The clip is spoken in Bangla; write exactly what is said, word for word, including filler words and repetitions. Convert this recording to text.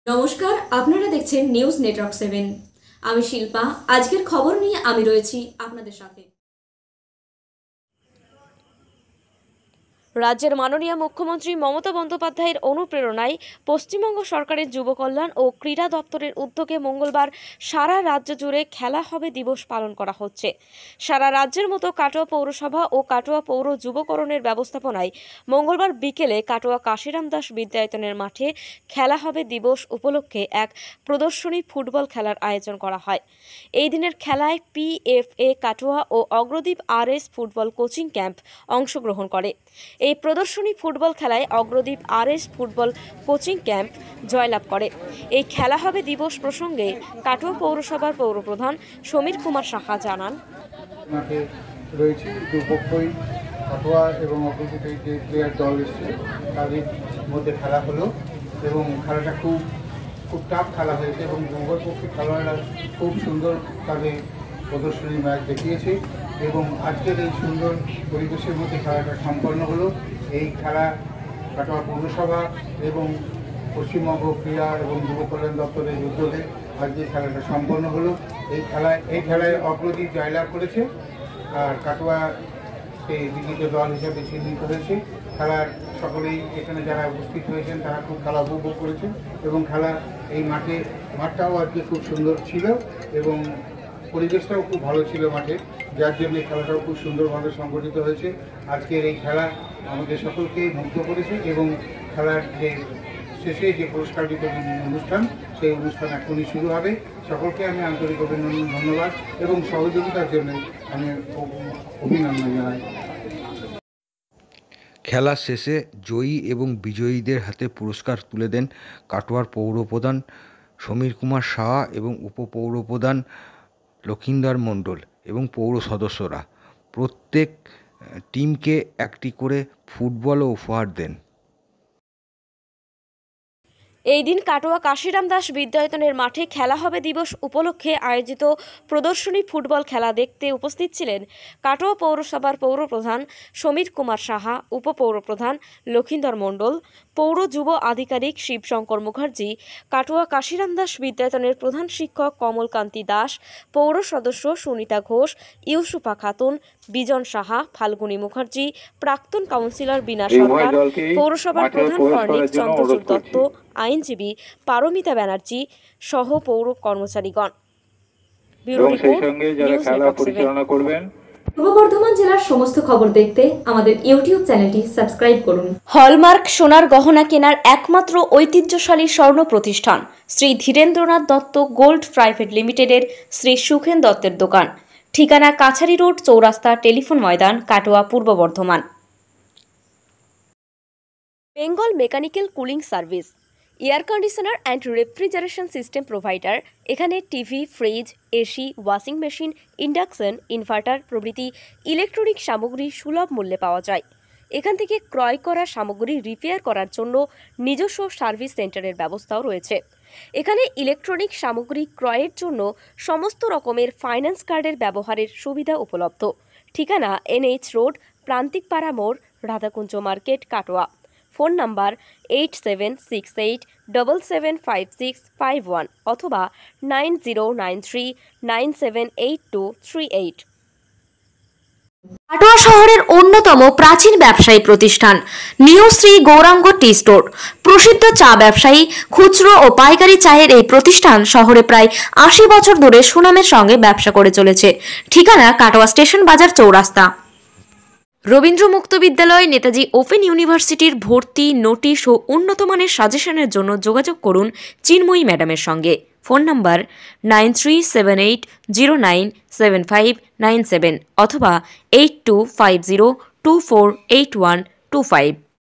নমস্কার, আপনারা দেখছেন নিউজ নেটওয়ার্ক সেভেন। আমি শিল্পা। আজকের খবর নিয়ে আমি রয়েছি আপনাদের সাথে। রাজ্যের মাননীয় মুখ্যমন্ত্রী মমতা বন্দ্যোপাধ্যায়ের অনুপ্রেরণায় পশ্চিমবঙ্গ সরকারের যুব কল্যাণ ও ক্রীড়া দপ্তরের উদ্যোগে মঙ্গলবার সারা রাজ্য জুড়ে খেলা হবে দিবস পালন করা হচ্ছে। সারা রাজ্যের মতো কাটোয়া পৌরসভা ও কাটোয়া পৌর যুবকরণের ব্যবস্থাপনায় মঙ্গলবার বিকেলে কাটোয়া কাশিরাম দাস বিদ্যায়তনের মাঠে খেলা হবে দিবস উপলক্ষে এক প্রদর্শনী ফুটবল খেলার আয়োজন করা হয়। এই দিনের খেলায় পিএফএ কাটোয়া ও Agradwip R S football coaching camp অংশগ্রহণ করে। এই প্রদর্শনী ফুটবল খেলায় Agradwip R S football coaching camp জয়লাভ করে। এই খেলা হবে দিবস প্রসঙ্গে কাটোয়া পৌরসভার পৌরপ্রধান সমীর কুমার সাহা জানান, মাঠে রয়েছে দুপক্ষই কাটোয়া এবং অগ্রদ্বীপের যে প্লেয়ার দল এসছে তাদের মধ্যে খেলা হলো এবং খেলাটা খুব খুব টাফ খেলা হয়েছে এবং উভয় পক্ষে খেলোয়াড়রা খুব সুন্দর তাদের প্রদর্শনী ম্যাচ দেখিয়েছে এবং আজকের এই সুন্দর পরিবেশের মধ্যে খেলাটা সম্পন্ন হলো। এই খেলা কাটোয়া পৌরসভা এবং পশ্চিমবঙ্গ ক্রীড়া এবং যুব কল্যাণ দপ্তরের উদ্যোগে আজকে খেলাটা সম্পন্ন হলো। এই খেলায় এই খেলায় অগ্রদ্বীপ জয়লাভ করেছে আর কাটোয়া সেই বিজিত দল হিসেবে চিহ্নিত হয়েছে। খেলার সকলেই এখানে যারা উপস্থিত হয়েছেন তারা খুব খেলা উপভোগ করেছেন এবং খেলা এই মাঠে মাঠটাও আজকে খুব সুন্দর ছিল এবং পরিবেশটাও খুব ভালো ছিল মাঠে, যার জন্য খেলাটাও খুব সুন্দরভাবে সংগঠিত হয়েছে। আজকের এই খেলা আমাদের সকলকে মুগ্ধ করেছে এবং খেলার যে শেষে যে পুরস্কার বিতরণ অনুষ্ঠান সেই অনুষ্ঠান এখনই শুরু হবে। সকলকে আমি আন্তরিক অভিনন্দন ধন্যবাদ এবং সহযোগিতার জন্য আমি অভিনন্দন জানাই। খেলার শেষে জয়ী এবং বিজয়ীদের হাতে পুরস্কার তুলে দেন কাটোয়ার পৌরপ্রধান সমীর কুমার সাহা এবং উপপৌরপ্রধান লক্ষিন্দর মণ্ডল এবং পৌর সদস্যরা। প্রত্যেক টিমকে একটি করে ফুটবলও উপহার দেন। এই দিন কাটোয়া কাশিরাম দাস বিদ্যায়তনের মাঠে খেলা হবে দিবস উপলক্ষে আয়োজিত প্রদর্শনী ফুটবল খেলা দেখতে উপস্থিত ছিলেন কাটোয়া পৌরসভার পৌরপ্রধান সমীর কুমার সাহা, উপপৌরপ্রধান লক্ষিন্দর মণ্ডল, পৌর যুব আধিকারিক শিবশঙ্কর মুখার্জি, কাটোয়া কাশিরাম দাস বিদ্যায়তনের প্রধান শিক্ষক কমলকান্তি দাস, পৌর সদস্য সুনিতা ঘোষ, ইউসুফা খাতুন, বিজন সাহা, ফাল্গুনী মুখার্জি, প্রাক্তন কাউন্সিলর বিনা সরকার, পৌরসভার প্রধান কর্ণিক চন্দ্রচূড় দত্ত, আইনজীবী পারমিতা ব্যানার্জি সহ পৌর কর্মচারীগণ। পূর্ব বর্ধমান জেলার সমস্ত খবর দেখতে আমাদের ইউটিউব চ্যানেলটি সাবস্ক্রাইব করুন। হলমার্ক সোনার গহনা কেনার একমাত্র ঐতিহ্যশালী স্বর্ণ প্রতিষ্ঠান শ্রী ধীরেন্দ্রনাথ দত্ত গোল্ড প্রাইভেট লিমিটেডের শ্রী সুখেন দত্তের দোকান। ঠিকানা কাছারি রোড, চৌরাস্তা, telephone Maidan, Katwa, Purba Bardhaman. Bengal mechanical cooling service, air conditioner and refrigeration system provider. এখানে TV, fridge, AC, washing machine, induction, inverter প্রভৃতি ইলেকট্রনিক সামগ্রী সুলভ মূল্যে পাওয়া যায়। এখান থেকে ক্রয় করা সামগ্রী রিপেয়ার করার জন্য নিজস্ব সার্ভিস সেন্টারের ব্যবস্থাও রয়েছে। এখানে ইলেকট্রনিক সামগ্রী ক্রয়ের জন্য সমস্ত রকমের ফাইন্যান্স কার্ডের ব্যবহারের সুবিধা উপলব্ধ। ঠিকানা এনএইচ রোড, প্রান্তিকপাড়া মোড়, Radhakunja market, Katwa. Phone number eight seven six eight double seven five six five one অথবা nine zero nine three nine seven eight two three eight. Katwa শহরের অন্যতম প্রাচীন ব্যবসায়ী প্রতিষ্ঠান new Shri Gouranga tea store. প্রসিদ্ধ চা ব্যবসায়ী, খুচরো ও পাইকারি চায়ের এই প্রতিষ্ঠান শহরে প্রায় আশি বছর ধরে সুনামের সঙ্গে ব্যবসা করে চলেছে। ঠিকানা কাটোয়া স্টেশন বাজার, চৌরাস্তা। রবীন্দ্র মুক্ত বিদ্যালয়, নেতাজি ওপেন ইউনিভার্সিটির ভর্তি, নোটিশ ও উন্নত মানের সাজেশনের জন্য যোগাযোগ করুন চিন্ময়ী ম্যাডামের সঙ্গে। Phone number nine three seven eight zero nine seven five nine seven অথবা eight two five zero two four eight one two five.